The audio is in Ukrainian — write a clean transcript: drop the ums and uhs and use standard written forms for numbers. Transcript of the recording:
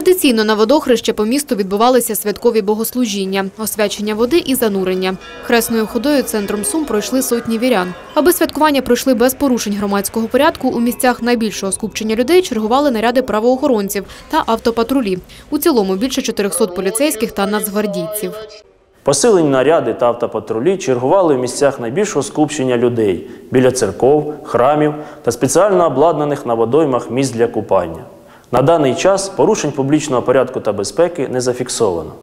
Традиційно на водохреще по місту відбувалися святкові богослужіння, освячення води і занурення. Хресною ходою центром Сум пройшли сотні вірян. Аби святкування пройшли без порушень громадського порядку, у місцях найбільшого скупчення людей чергували наряди правоохоронців та автопатрулі. У цілому більше 400 поліцейських та нацгвардійців. Посилені наряди та автопатрулі чергували в місцях найбільшого скупчення людей – біля церков, храмів та спеціально обладнаних на водоймах місць для купання. На даний час порушень публічного порядку та безпеки не зафіксовано.